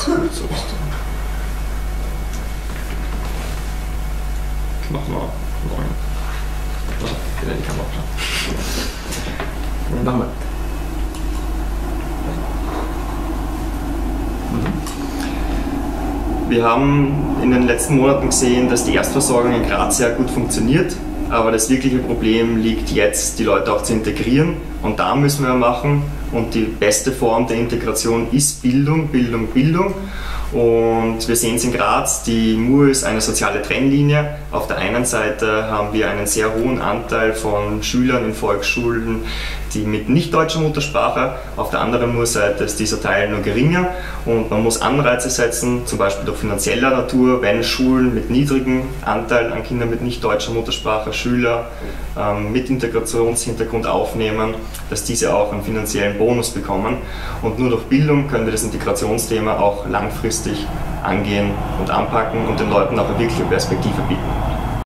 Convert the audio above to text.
So ist es. Machen wir 9. Also, wieder in die Kamera schauen. Machen wir. Wir haben in den letzten Monaten gesehen, dass die Erstversorgung in Graz sehr gut funktioniert, aber das wirkliche Problem liegt jetzt, die Leute auch zu integrieren, und da müssen wir machen, und die beste Form der Integration ist Bildung, Bildung, Bildung. Und wir sehen es in Graz, die Mur ist eine soziale Trennlinie. Auf der einen Seite haben wir einen sehr hohen Anteil von Schülern in Volksschulen, die mit nicht deutscher Muttersprache, auf der anderen Murseite ist dieser Teil nur geringer, und man muss Anreize setzen, zum Beispiel durch finanzieller Natur, wenn Schulen mit niedrigem Anteil an Kindern mit nicht deutscher Muttersprache Schüler mit Integrationshintergrund aufnehmen, dass diese auch einen finanziellen Bonus bekommen, und nur durch Bildung können wir das Integrationsthema auch langfristig angehen und anpacken und den Leuten auch eine wirkliche Perspektive bieten.